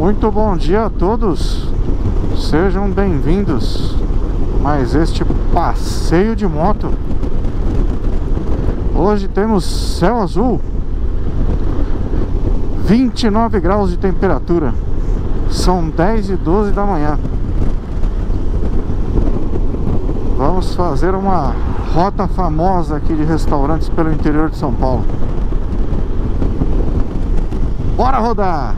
Muito bom dia a todos, sejam bem-vindos a mais este passeio de moto. Hoje temos céu azul, 29 graus de temperatura, são 10h12 da manhã. Vamos fazer uma rota famosa aqui de restaurantes pelo interior de São Paulo. Bora rodar!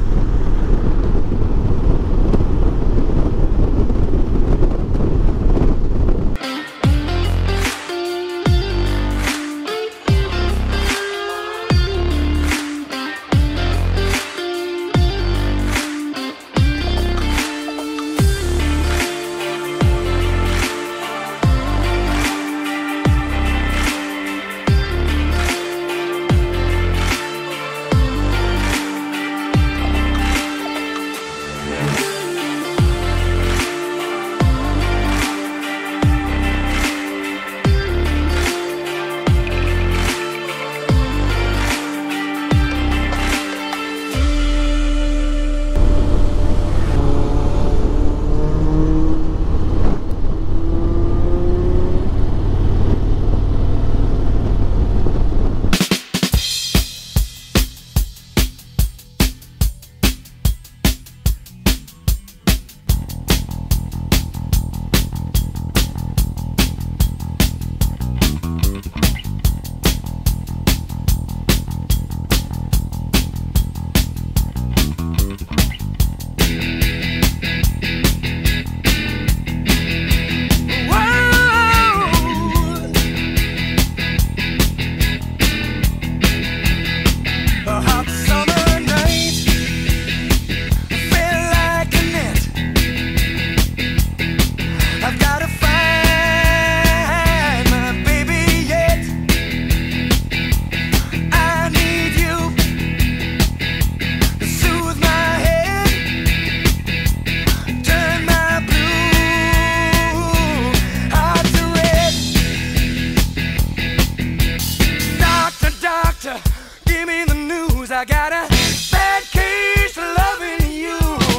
I got a bad case of loving you.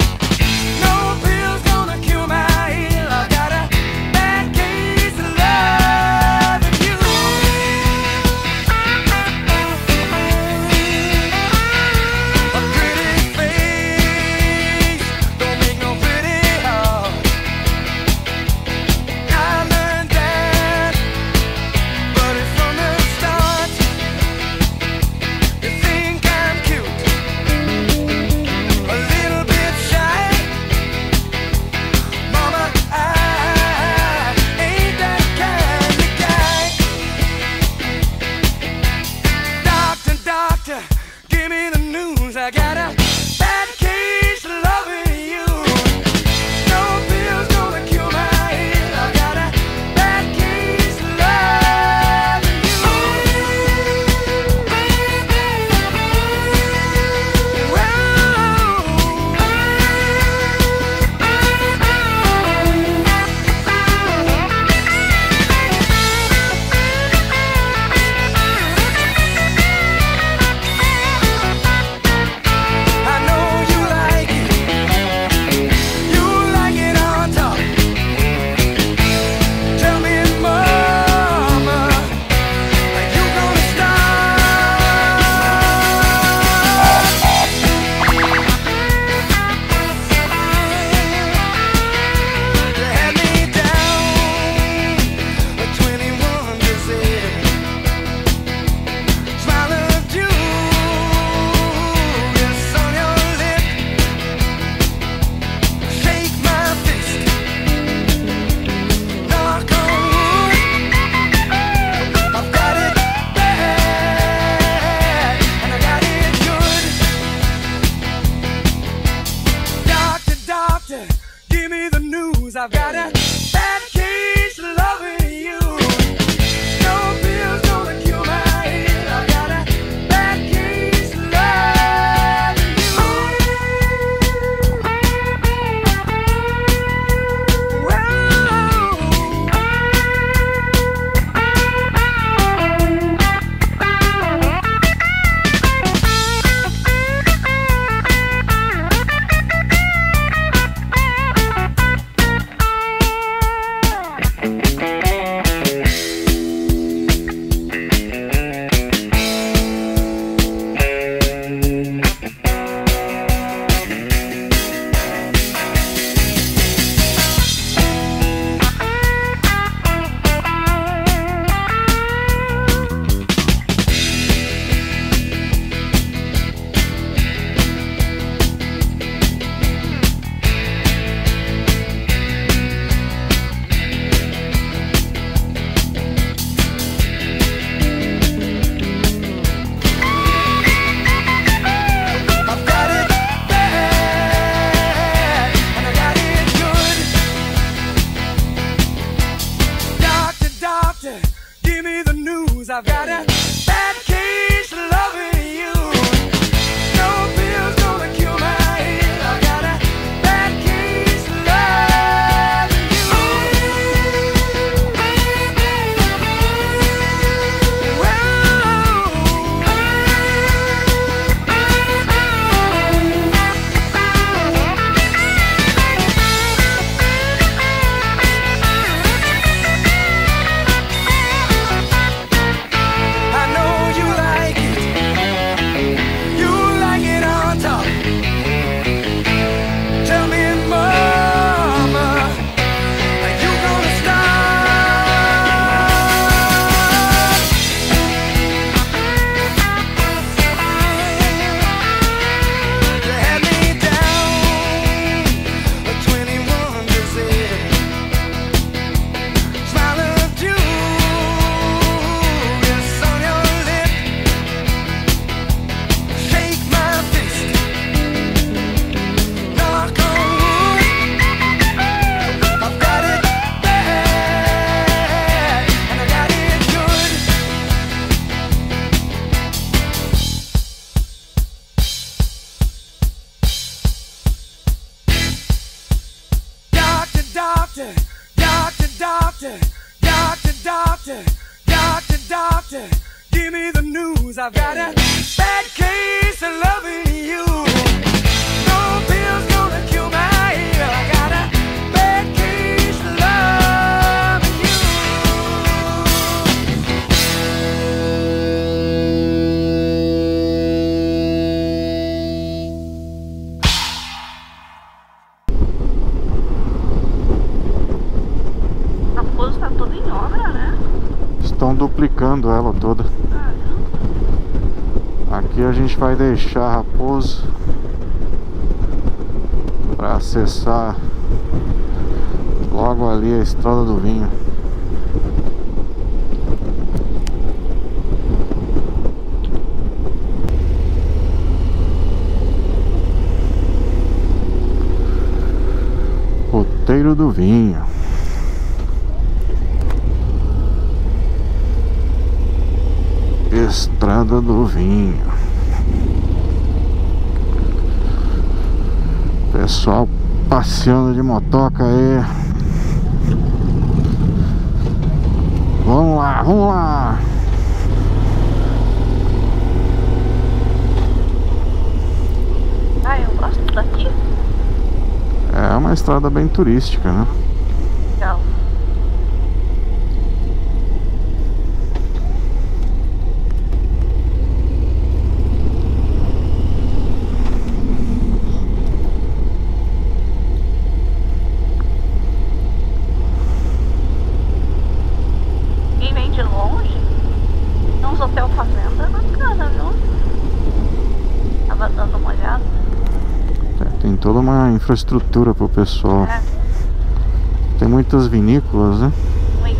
No pill's gonna cure my ill. I got a bad case of loving you. A pretty face don't make no pretty heart. I learned that, but it's from the start. You think I'm cute, got a bad case of loving you. No pills gonna cure my ill. I got a bad case of loving you. I know you like it. You like it on top. Tell me, mama, are you gonna stop? You had me down a 21 visit. Smile of Julius on your lip. Shake my fist. Knock on wood. I've got it bad, and I got it good. Doctor, doctor, doctor, doctor, doctor, doctor, doctor, doctor, give me the news. I've got a bad case of loving you. No pills gonna cure my ill. I got a bad case of loving you. A Raposo tá toda em obra, né? Estão duplicando ela toda. Caramba. Aqui a gente vai deixar Raposo para acessar logo ali a Estrada do Vinho. Roteiro do Vinho. Estrada do Vinho. Pessoal passeando de motoca aí. Vamos lá, vamos lá. Ah, eu gosto daqui. É uma estrada bem turística, né? Legal. Quem vem de longe, tem uns hotel fazenda bacana, viu? Tava dando uma olhada. Tem toda uma infraestrutura pro pessoal. É, Tem muitas vinícolas, né? muito.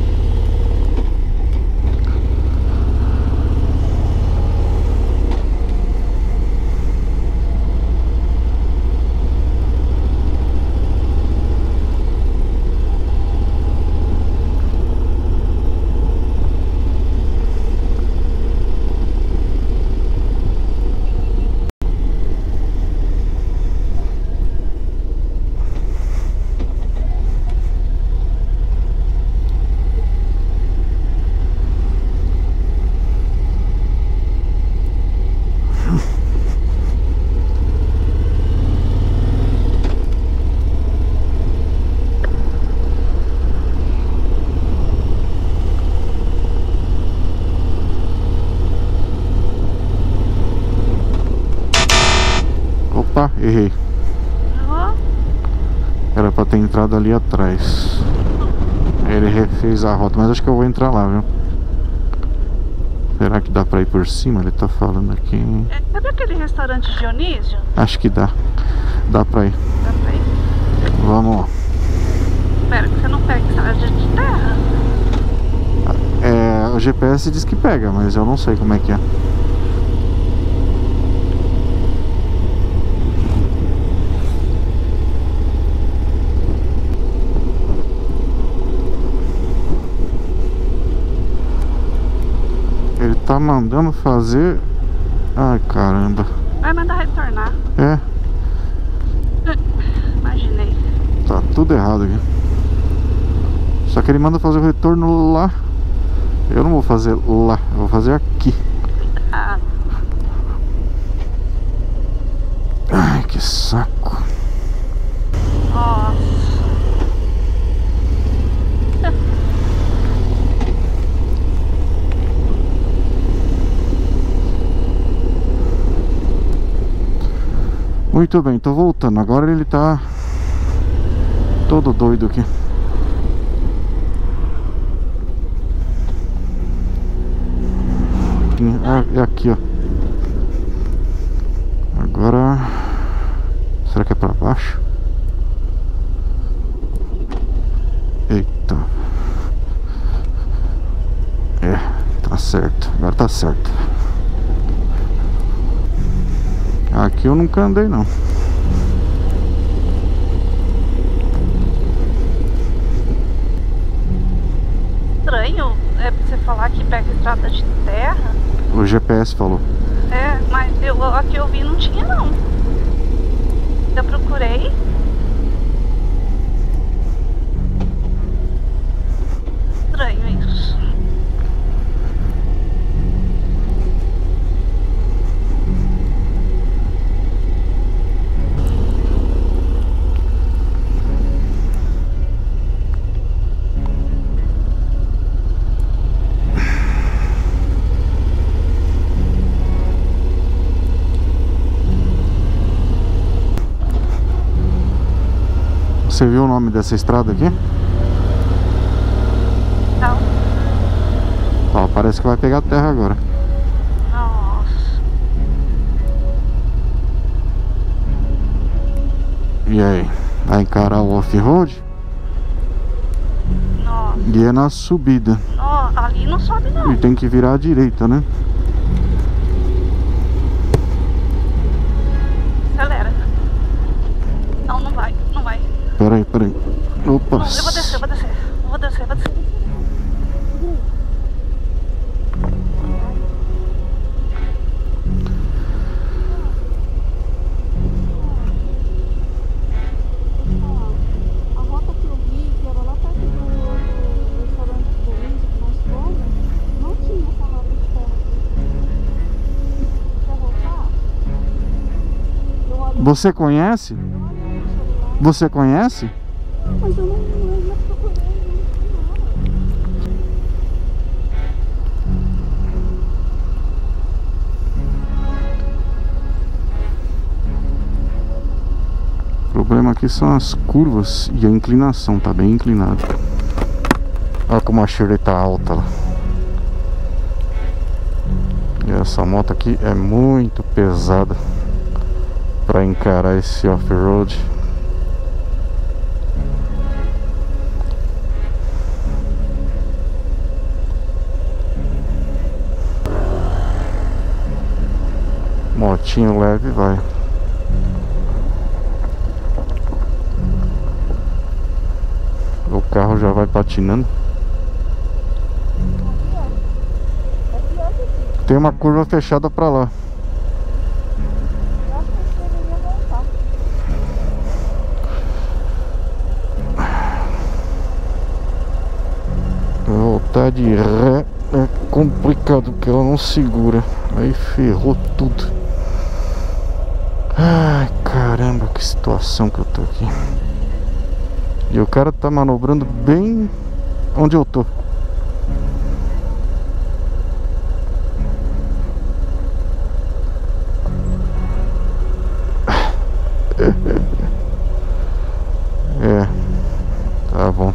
Opa, errei. Ó, Era pra ter entrado ali atrás. Ele refez a rota, mas acho que eu vou entrar lá, viu? Será que dá pra ir por cima? Ele tá falando aqui. Sabe aquele restaurante Dionísio? Acho que dá. Dá pra ir. Dá pra ir? Vamos. Espera que você não pega estrada de terra. É, o GPS diz que pega, mas eu não sei como é que é. Ele tá mandando fazer... Ai, caramba. Vai mandar retornar. É, Imaginei. tá tudo errado aqui. Só que ele manda fazer o retorno lá. Eu não vou fazer lá, eu vou fazer aqui. Ah, Ai, que saco. nossa. Muito bem, tô voltando. Agora ele tá todo doido aqui. É aqui, ó. Agora... Será que é pra baixo? Eita. É, tá certo. Agora tá certo. Aqui eu nunca andei, não. Estranho é você falar que pega estrada de terra. O GPS falou. É, mas aqui eu vi não tinha não. Eu procurei. Estranho isso. Você viu o nome dessa estrada aqui? Não. Ó, parece que vai pegar terra agora. Nossa. E aí? Vai encarar o off-road? Nossa. E é na subida. Ó, ali não sobe não. E tem que virar à direita, né? Acelera. Não, não vai, não vai. Peraí, peraí. Opa. Não, eu vou descer, eu vou descer. Eu vou descer, eu vou descer. A rota que eu vi, que era lá perto do restaurante do Luiz que nós fomos, não tinha essa rota de terra aqui. Quer voltar? Eu olhei Você conhece? no celular, Você conhece? mas eu não procurei, não tinha nada. O problema aqui são as curvas e a inclinação, tá bem inclinado. Olha como a Shirley tá alta lá. E essa moto aqui é muito pesada para encarar esse off-road. Motinho leve vai. O carro já vai patinando. É pior que aqui. Tem uma curva fechada pra lá. Eu acho que a gente deveria voltar. Voltar de ré é complicado porque ela não segura. Aí ferrou tudo. Ai, caramba, que situação que eu tô aqui. E o cara tá manobrando bem onde eu tô. É, tá bom.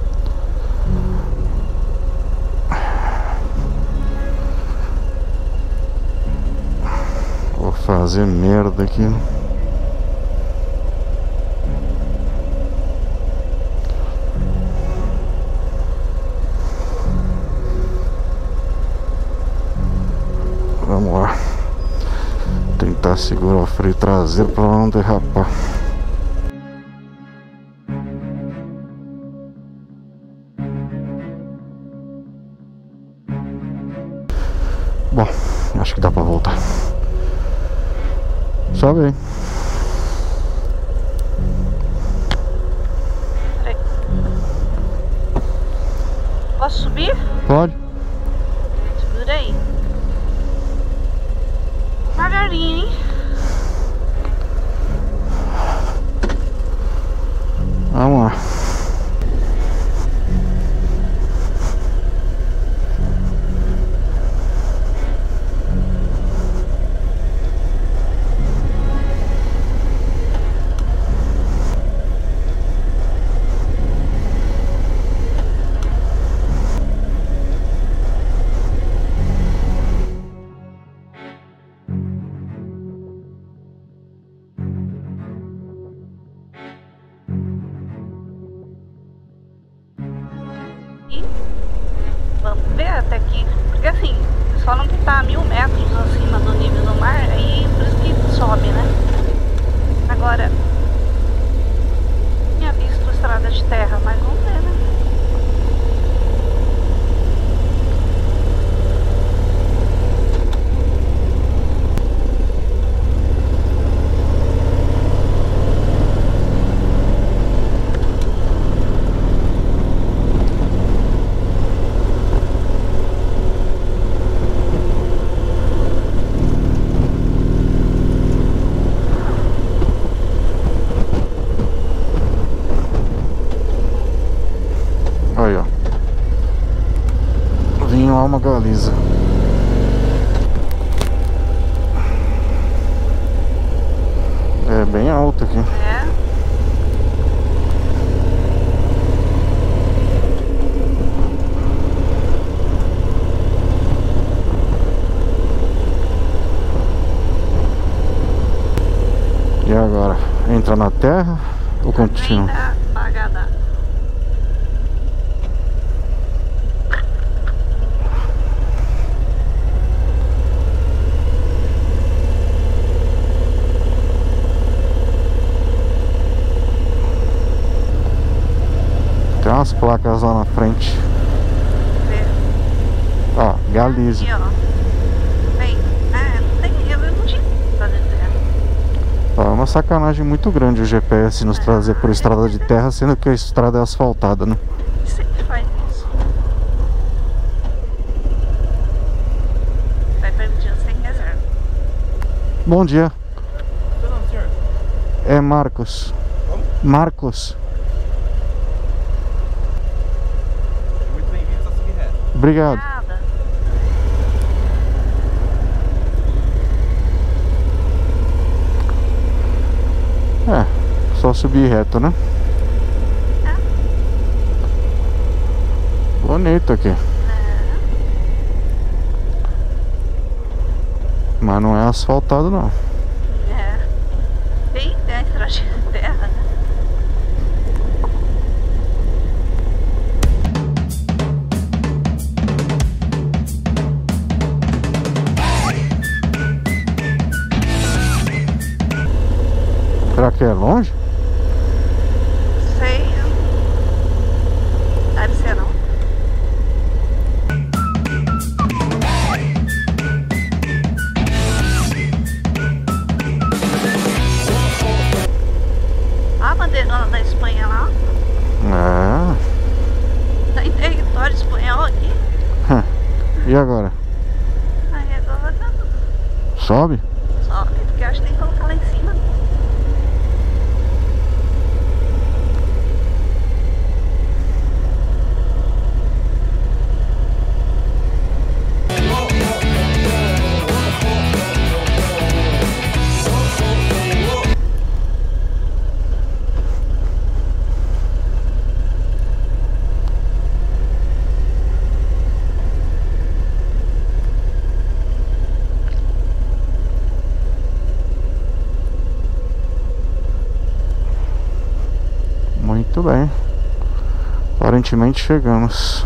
Vou fazer merda aqui. Vamos lá. Tentar segurar o freio traseiro para não derrapar. Bom, acho que dá pra voltar. Sobe aí. Peraí. Posso subir? Pode? Segura aí. Devagarinho, hein? Vamos lá. E vamos ver até aqui. Porque assim, eles falam que tá a 1000 metros acima do nível do mar, aí por isso que sobe, né? Agora, tinha visto estrada de terra, mas vamos ver, né? Aí, ó. Vinho Alma Galiza. É bem alto aqui. É. E agora? Entra na terra ou continua? Ainda apagada. Tem umas placas lá na frente. Vê. Ó, Galiza. Aqui, ó. Tem. Não tem. Eu não tinha estrada de terra. Ó, é uma sacanagem muito grande o GPS nos trazer por estrada de terra, sendo que a estrada é asfaltada, né? Sempre faz isso. Vai permitindo sem reserva. Bom dia. Seu nome, senhor? É Marcos. Como? Marcos. Muito bem-vindos a seguir reto. Obrigado. Nada. É, só subir reto, né? Bonito aqui. Mas não é asfaltado, não. É. Tem a estrada de terra, né? Será que é longe? Sei. Deve ser não. A bandeirona da Espanha lá. É. Tá em território espanhol aqui. E agora? Aí agora Sobe? sobe, porque eu acho que tem que colocar lá em cima. Muito bem. Aparentemente chegamos.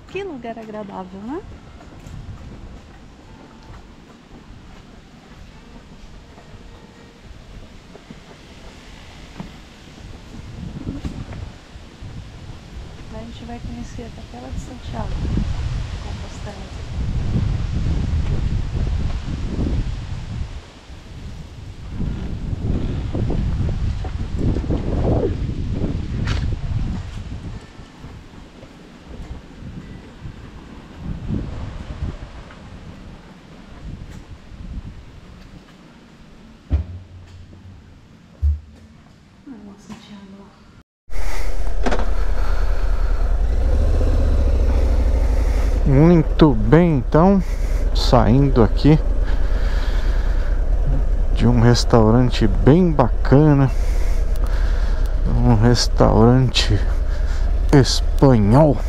Que lugar agradável, né? A gente vai conhecer a Capela de Santiago de Compostela. Muito bem, então, saindo aqui de um restaurante bem bacana, um restaurante espanhol.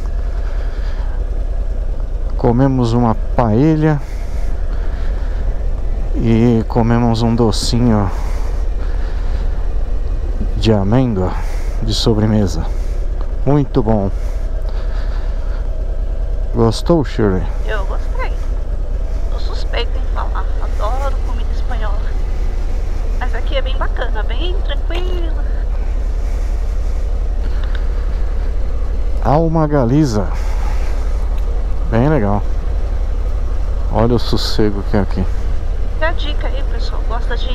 Comemos uma paella e comemos um docinho de amêndoa de sobremesa. Muito bom. Gostou, Shirley? Eu gostei. Eu suspeito em falar. Adoro comida espanhola. Mas aqui é bem bacana, bem tranquilo. Alma Galiza. Bem legal. Olha o sossego que é aqui. E a dica aí, pessoal, gosta de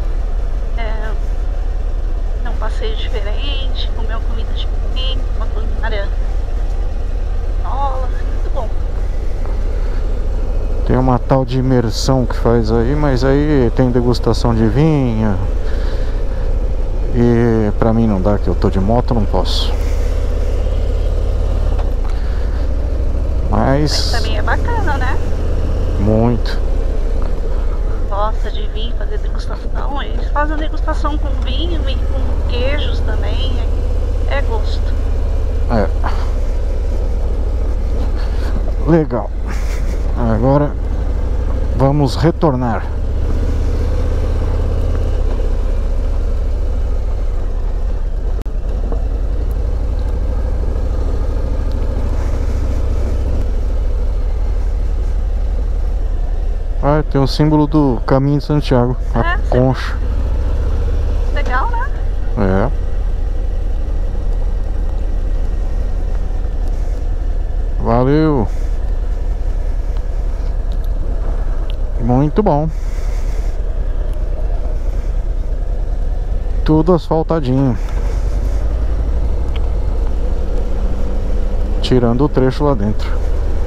ter um passeio diferente, comer uma comida diferente, uma culinária nova, muito bom. Tem uma tal de imersão que faz aí, mas aí tem degustação de vinho. E pra mim não dá, que eu tô de moto, não posso. Mas também é bacana, né? Muito. Gosta de vir fazer degustação. Eles fazem degustação com vinho e com queijos também. É gosto. É. Legal. Agora vamos retornar. Ah, tem o símbolo do Caminho de Santiago, a concha. Legal, né? É. Valeu. Muito bom. Tudo asfaltadinho. Tirando o trecho lá dentro.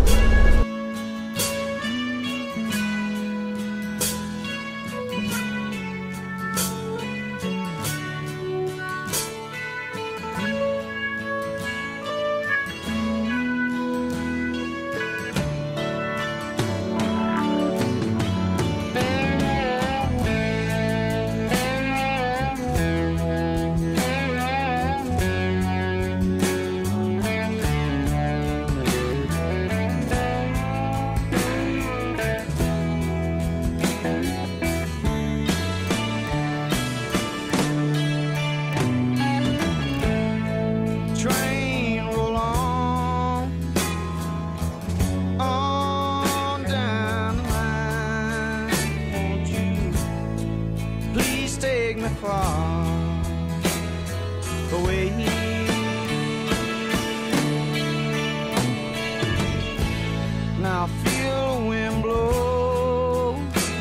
Now feel the wind blow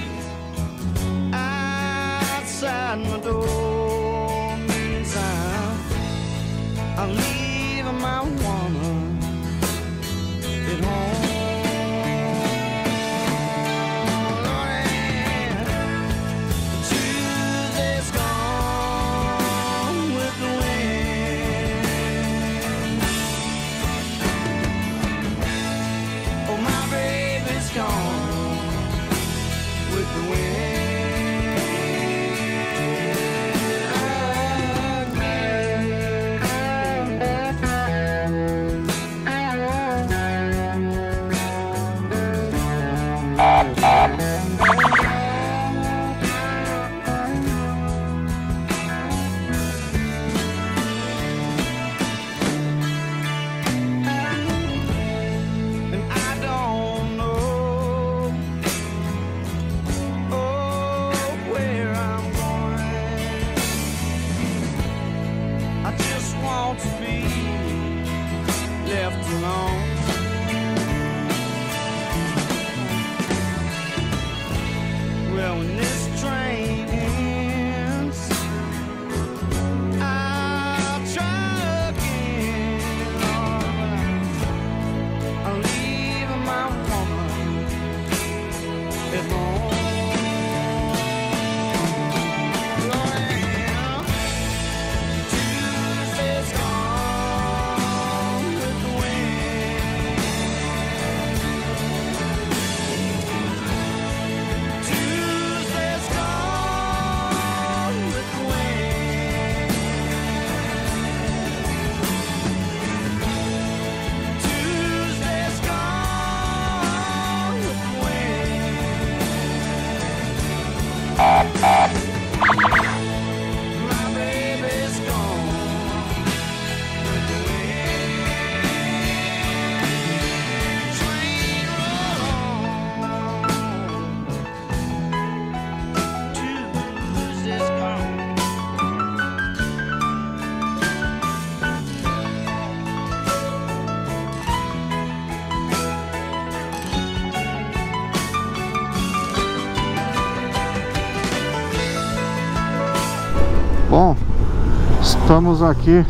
outside my door. Means I'm leaving my woman at home. Tuesday's gone. Bom, estamos aqui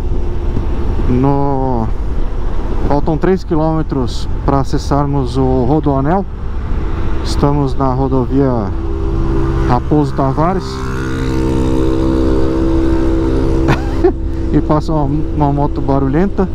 no... Faltam 3 quilômetros para acessarmos o Rodoanel. Estamos na rodovia Raposo Tavares. E passa uma moto barulhenta.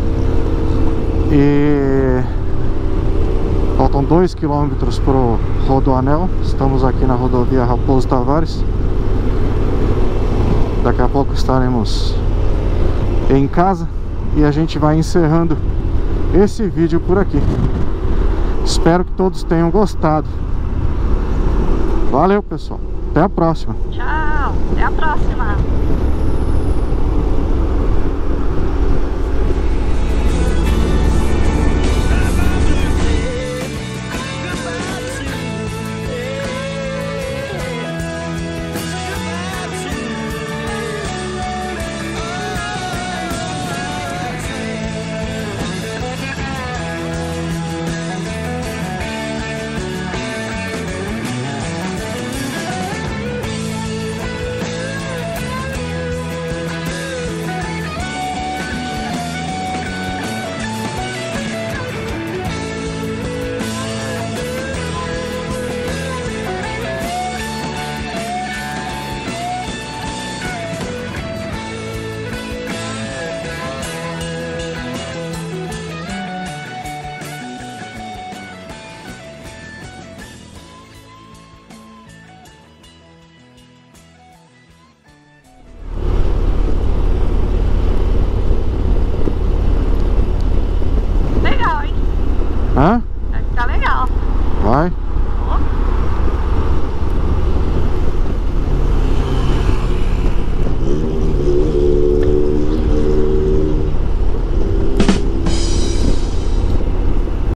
E faltam 2 quilômetros para o Rodoanel. Estamos aqui na rodovia Raposo Tavares. Daqui a pouco estaremos em casa e a gente vai encerrando esse vídeo por aqui. Espero que todos tenham gostado. Valeu, pessoal. Até a próxima. Tchau, até a próxima.